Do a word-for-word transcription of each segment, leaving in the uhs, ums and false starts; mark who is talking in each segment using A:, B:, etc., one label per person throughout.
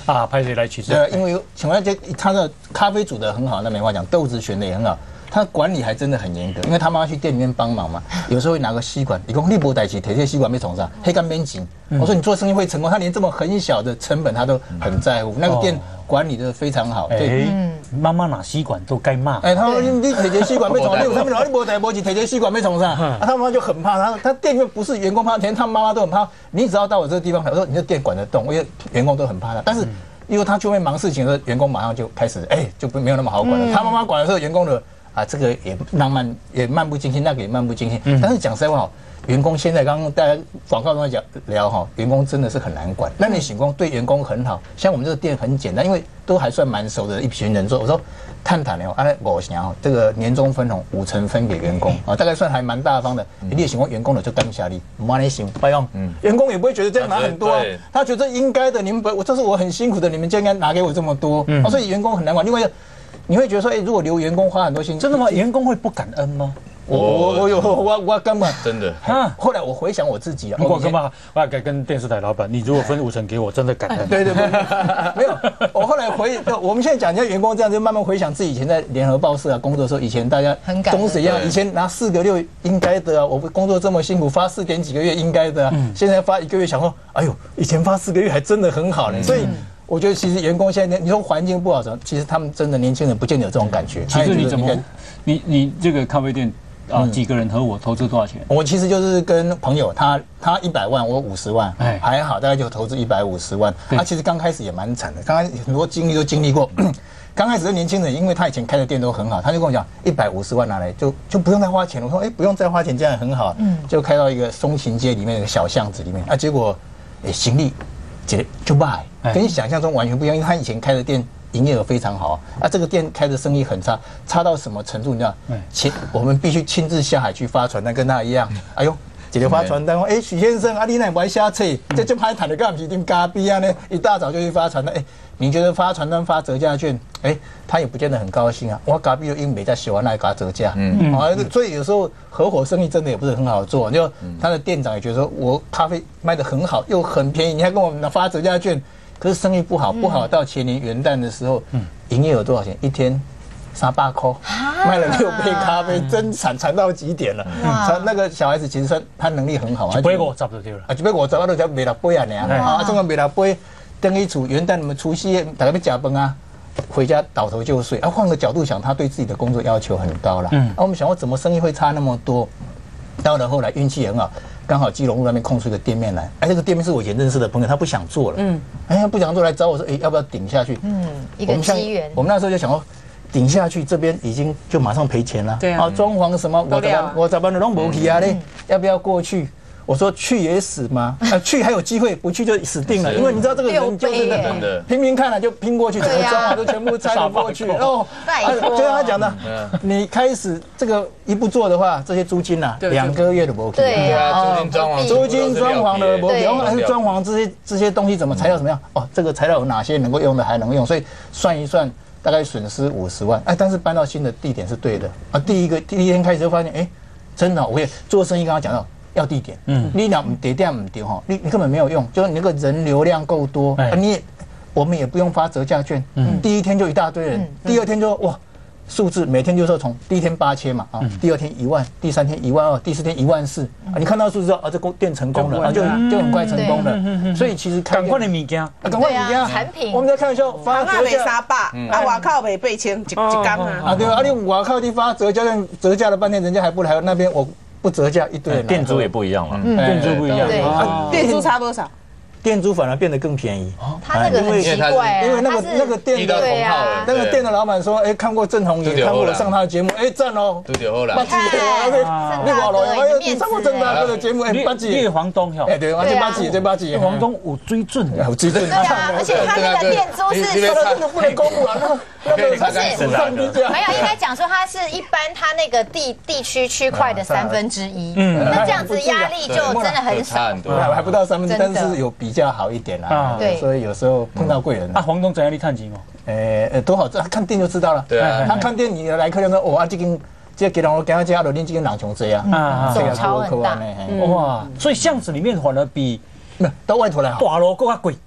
A: 啊，拍谁来取胜？
B: 对，因为请问这他的咖啡煮得很好，那没话讲，豆子选的也很好。他管理还真的很严格，因为他妈妈去店里面帮忙嘛，有时候会拿个吸管，你讲立波代起铁铁吸管被从上，黑干边紧。我说你做生意会成功，他连这么很小的成本他都很在乎，那个店管理的非常好。对，
A: 妈妈拿吸管都该骂。
B: 哎，他说你铁铁吸管被从上，你有他们老立波代波起铁铁吸管被从上，啊，他妈妈就很怕他，他店里面不是员工怕，连他妈妈都很怕。你只要到我这个地方，我说你这店管得动，因为员工都很怕他，但是。因为他就会忙事情的时候，员工马上就开始哎，就没有那么好管了。他妈妈管的时候，员工的啊，这个也浪漫，也漫不经心，那个也漫不经心。但是讲实在话，员工现在刚刚大家广告中在讲聊哈，员工真的是很难管。那你醒工对员工很好，像我们这个店很简单，因为都还算蛮熟的一群人做。我说探谈了，啊，我想这个年终分红五成分给员工啊，大概算还蛮大方的。你也醒工员工的就当下力，妈你醒不用，员工也不会觉得这样拿很多啊，他觉得应该的，你们不，我这是我很辛苦的，你们就应该拿给我这么多。所以员工很难管。另外，你会觉得说，哎，如果留员工花很多心，
A: 真的吗？员工会不感恩吗？
B: 我我我有我我根本
C: 真的
B: 啊！后来我回想我自己啊，
A: 我干嘛？我要该跟电视台老板，你如果分五成给我，真的感恩。
B: 对对对，没有。我后来回，我们现在讲一下员工这样，就慢慢回想自己以前在联合报社啊工作的时候，以前大家公司一样，以前拿四个六应该的啊，我工作这么辛苦，发四点几个月应该的啊，现在发一个月，想说，哎呦，以前发四个月还真的很好呢，所以。我觉得其实员工现在你说环境不好什么，其实他们真的年轻人不见得有这种感觉。
A: 其实你怎么，你你这个咖啡店啊，几个人和我投资多少钱？
B: 我其实就是跟朋友，他他一百万，我五十万，哎，还好，大概就投资一百五十万。他其实刚开始也蛮惨的，刚开始很多经历都经历过。刚开始的年轻人，因为他以前开的店都很好，他就跟我讲一百五十万拿来就就不用再花钱了。我说哎，不用再花钱，这样很好。嗯，就开到一个松琴街里面的小巷子里面，啊，结果哎行李。就就卖，跟你想象中完全不一样。因为他以前开的店营业额非常好，啊，这个店开的生意很差，差到什么程度？你知道？亲，我们必须亲自下海去发传单，跟他一样。哎呦，姐姐发传单，哎，许先生，啊，你那不爱下车，这就拍谈的干不是定咖啡啊呢？一大早就去发传单，哎，你觉得发传单发折价券，哎，他也不见得很高兴啊。我咖啡又因为在喜欢那给他折价，嗯，啊，所以有时候合伙生意真的也不是很好做。就他的店长也觉得说，我咖啡卖得很好，又很便宜，你还跟我们发折价券。可是生意不好，不好到前年元旦的时候，营业额多少钱？一天三百块，卖了六杯咖啡，真惨惨到极点了。他那个小孩子其实算他能力很好，
A: 一杯五十就对了。
B: 啊，一杯五十我都才卖六杯啊，呢啊，总共卖六杯。等于除元旦你们除夕大家要加班啊，回家倒头就睡。啊，换个角度想，他对自己的工作要求很高了。嗯，啊，我们想说怎么生意会差那么多？到了后来运气也很好。刚好基隆路那边空出一个店面来，哎，这个店面是我以前认识的朋友，他不想做了，嗯，哎，不想做来找我说，哎，要不要顶下去？嗯，
D: 一个机缘。
B: 我们那时候就想说，顶下去这边已经就马上赔钱了，
D: 对啊，
B: 装潢什么，我怎么我怎么弄不起啊嘞？要不要过去？我说去也死吗？啊，去还有机会，不去就死定了。因为你知道这个人就是真的拼命看了就拼过去，整个装潢都全部拆了过去。哦，就像他讲的，你开始这个一不做的话，这些租金啊，两个月都不 OK。
D: 对
C: 啊，租金装潢，
B: 租金装潢的不 OK， 然后还是装潢这些这些东西怎么材料怎么样？哦，这个材料有哪些能够用的还能用，所以算一算大概损失五十万。哎，但是搬到新的地点是对的啊。第一个第一天开始就发现，哎，真的，我也做生意刚刚讲到。要地点，嗯，你俩地点唔对哈，你你根本没有用，就是你那个人流量够多，啊，你也我们也不用发折价券，嗯，第一天就一大堆人，第二天就哇，数字每天就说从第一天八千嘛，啊，第二天一万，第三天一万二，第四天一万四，啊，你看到数字啊，这店成功了，啊，就就很快成功了，所以其实
A: 赶快的物件，
B: 赶快物件，
D: 产品，
B: 我们在开玩笑发折价
E: 三百，啊，外口卖八千一一缸啊，
B: 啊对啊，你外口你发折价券，折价了半天，人家还不来，那边我。不折价一堆人，
C: 店租也不一样了，
A: 店租不一样，
E: 店租差多少？
B: 店租反而变得更便宜。
D: 他那个很奇怪，
B: 因为那个那个店的那个店的老板说，哎，看过郑弘也看过我上他的节目，哎，赞哦。
C: 对对，后来。
B: 八几，OK，你话咯，哎，你上过郑大哥的节目，哎，八几。
A: 你房东哟，
B: 哎对，而且八几，这八几。
A: 房东有水准，
B: 有水准。
D: 对啊，而且他那个店租是
B: 说不能公布啊，那个那个
D: 不是没有应该讲说他是一般他那个地地区区块的三分之一，嗯，那这样子压力就真的很少，
B: 还不到三分之一，但是有比较好一点啦。啊，对，所以有时候碰到贵人
A: 啊，黄东怎样你探钱哦？
B: 诶诶，多好，这看店就知道了。对啊，他看店你来客人说，哦啊，这间这给人我给他家的，恁这间人穷这样，啊，
D: 这个超很大，
A: 哇，所以巷子里面反而比
B: 没到外头来好，
A: 大楼更加贵。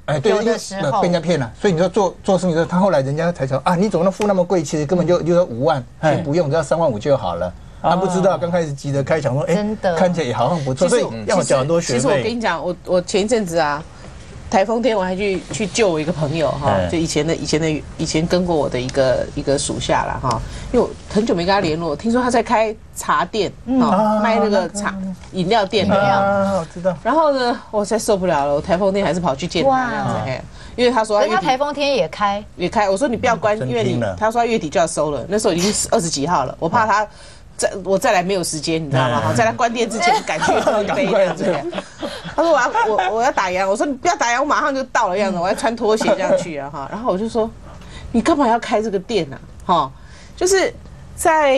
B: 哎，对，
D: 有的时候
B: 被人家骗了，所以你说做做生意的时候，他后来人家才说啊，你怎么能付那么贵？其实根本就就说五万，先不用，只要三万五就好了。他不知道，刚开始急着开，想说，哎，看起来也好像不错，所以要缴很多学费。
E: 其实我跟你讲，我我前一阵子啊。台风天我还去去救我一个朋友哈，就以前的以前的以前跟过我的一个一个属下啦哈，因为我很久没跟他联络，听说他在开茶店啊，卖那个茶饮料店的
B: 啊，我知道。
E: 然后呢，我才受不了了，我台风天还是跑去见他这样子，因为他说
D: 他台风天也开
E: 也开，我说你不要关，因为你他说他月底就要收了，那时候已经二十几号了，我怕他。再我再来没有时间，你知道吗？好，在他关店之前赶去喝一杯这样子。他说我要我我要打烊，我说你不要打烊，我马上就到了样子，我要穿拖鞋这样去啊哈。然后我就说，你干嘛要开这个店呢？哈，就是在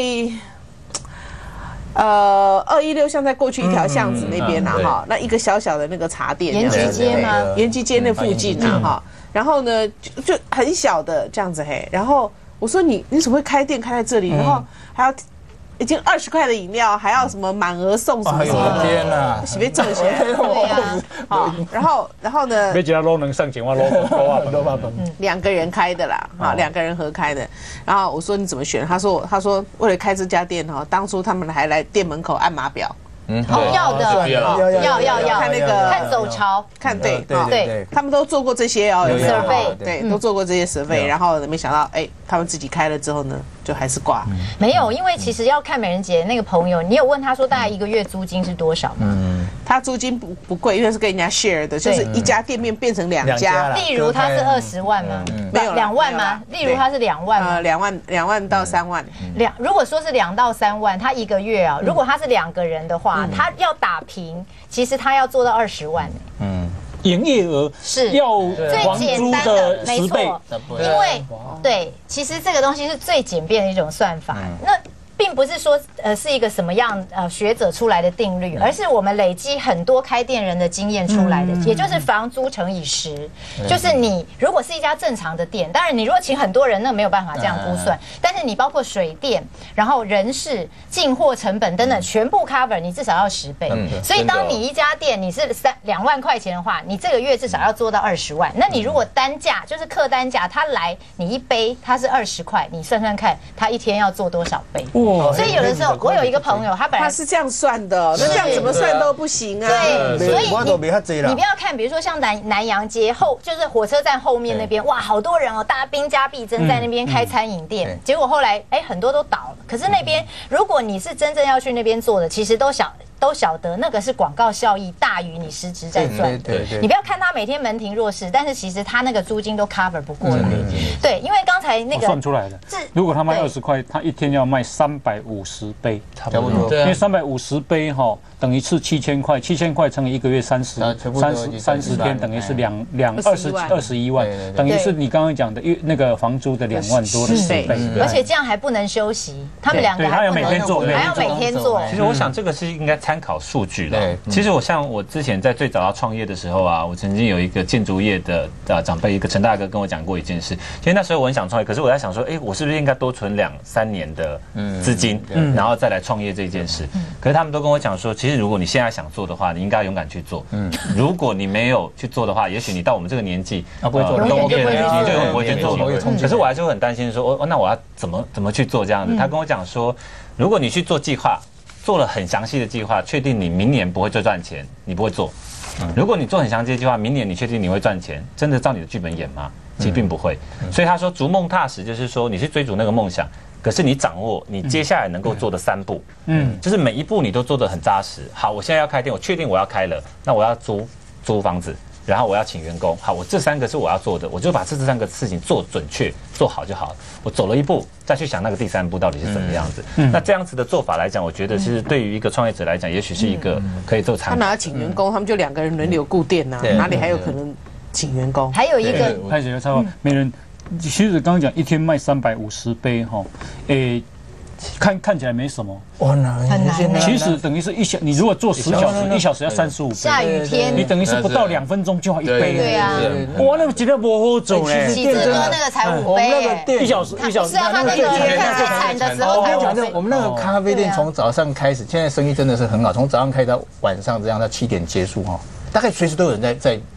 E: 呃二一六巷在过去一条巷子那边呐哈，那一个小小的那个茶店，
D: 延吉街吗？
E: 延吉街那附近啊哈。然后呢，就就很小的这样子嘿。然后我说你你怎么会开店开在这里？然后还要。已经二十块的饮料，还要什么满额送什么什么的，
B: 天哪，
E: 洗被挣起来，对呀，好，然后然后呢，
A: 没几他都能上前，我捞捞捞捞
E: 两个人开的啦，啊，两个人合开的。然后我说你怎么选？他说他说为了开这家店哈，当初他们还来店门口按码表。
D: 嗯，要的，要要要要
E: 看那个
D: 看走潮，
E: 看对
B: 对对，
E: 他们都做过这些哦，
D: 有 survey，
E: 对，都做过这些 survey，然后没想到哎，他们自己开了之后呢，就还是挂。
D: 没有，因为其实要看美人姐那个朋友，你有问他说大概一个月租金是多少吗？嗯，
E: 他租金不不贵，因为是跟人家 share 的，就是一家店面变成两家。
D: 例如他是二十万吗？没有两万吗？例如他是两万吗？
E: 两万两万到三万。
D: 两如果说是两到三万，他一个月啊，如果他是两个人的话，他要打平，其实他要做到二十万。嗯。
A: 营业额
D: 是
A: 要
D: 最简单的，没错，因为对，其实这个东西是最简便的一种算法。那并不是说呃是一个什么样呃学者出来的定律，而是我们累积很多开店人的经验出来的，也就是房租乘以十，就是你如果是一家正常的店，当然你如果请很多人，那没有办法这样估算，但是你包括水电，然后人事、进货成本等等全部 cover， 你至少要十倍。所以当你一家店你是三两万块钱的话，你这个月至少要做到二十万。那你如果单价就是客单价，他来你一杯他是二十块，你算算看他一天要做多少杯。所以有的时候，我有一个朋友，他本来
E: 他是这样算的，那这样怎么算都不行啊。
D: 对，所以你你不要看，比如说像南南洋街后，就是火车站后面那边，哇，好多人哦，大家兵家必争在那边开餐饮店，结果后来哎很多都倒了。可是那边，如果你是真正要去那边做的，其实都晓都晓得那个是广告效益大于你实质在赚的。你不要看他每天门庭若市，但是其实他那个租金都 cover 不过来。对，因为刚才那个
A: 算出来的，如果他卖二十块，他一天要卖三百五十杯，差不多。因为三百五十杯哈，等于是七千块，七千块乘以一个月三十三十三十天，等于是两两二十二十一万，等于是你刚刚讲的月那个房租的两万多的十倍。
D: 而且这样还不能休息，他们两个还要每天做，还要每天做。
C: 其实我想这个是应该参考数据了。其实我像我之前在最早要创业的时候啊，我曾经有一个建筑业的呃长辈，一个陈大哥跟我讲过一件事。其实那时候我很想创业，可是我在想说，哎，我是不是应该多存两三年的资金，然后再来创业这件事？可是他们都跟我讲说，其实如果你现在想做的话，你应该勇敢去做。如果你没有去做的话，也许你到我们这个年纪
B: 啊不会做，
C: 都 OK 的，你就不会去做了。可是我还是会很担心说，哦，那我要怎么怎么去做这样子？他跟我讲说，如果你去做计划，做了很详细的计划，确定你明年不会再赚钱，你不会做。如果你做很详细的计划，明年你确定你会赚钱，真的照你的剧本演吗？其实并不会。所以他说逐梦踏实，就是说你去追逐那个梦想，可是你掌握你接下来能够做的三步，嗯，就是每一步你都做得很扎实。好，我现在要开店，我确定我要开了，那我要租租房子，然后我要请员工。好，我这三个是我要做的，我就把这这三个事情做准确、做好就好了。我走了一步，再去想那个第三步到底是怎么样子。嗯、那这样子的做法来讲，我觉得其实对于一个创业者来讲，也许是一个可以做参考。
E: 他哪请员工，他们就两个人轮流顾店呐，哪里还有可能请员工？
D: 还有一个，
A: 开始差不多没人。其实刚刚讲一天卖三百五十杯哈，诶。看看起来没什么，
B: 哇，难，
D: 很难。
A: 其实等于是一小，你如果做十小时，一小时要三十五杯。
D: 下雨天，
A: 你等于是不到两分钟就要一杯。
D: 对啊，
A: 哇，那个绝对不好走嘞。
D: 喜之哥那个才五杯，
A: 一小时一小时。
D: 是啊，他那个看最惨的时候才五杯。
B: 我们那个咖啡店从早上开始，现在生意真的是很好，从早上开到晚上这样到七点结束哈，大概随时都有人在在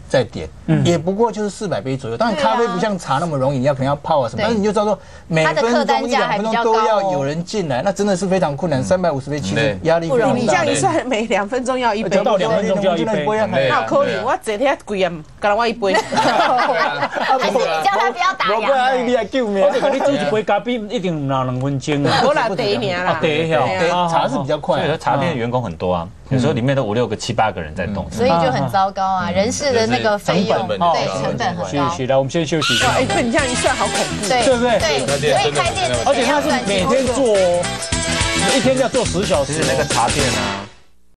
B: 再点，也不过就是四百杯左右。当然咖啡不像茶那么容易，你要可能要泡啊什么，但是你就知道说每分钟一两分钟都要有人进来，那真的是非常困难。三百五十杯其实压力非常大。
E: 你这样一算，每两分钟要一杯，
A: 到两分钟就要一杯，
E: 那可能我整天贵啊，干了我一杯。
D: 还是你叫他不要打烊。
B: 我你来救命！
A: 我就跟你煮一杯咖啡，一定唔拿两分钟啊。
E: 我拿第一名啦，
A: 第一条
B: 茶是比较快。
C: 所以茶店的员工很多啊，有时候里面都五六个、七八个人在动，
D: 所以就很糟糕啊，人事的那个费用，对，成本很高。
A: 休息了，我们先休息一下。
E: 哎，对你这样一算，好恐怖，
D: 对
A: 对不对？
D: 对，所以开店
A: 而且他是每天做哦，一天要做十小时。
C: 那个茶店啊。